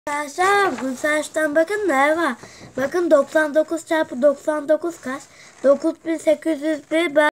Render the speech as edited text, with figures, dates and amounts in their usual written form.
Arkadaşlar bugün saçtan bakın ne var? Bakın 99 çarpı 99 kaç? 9801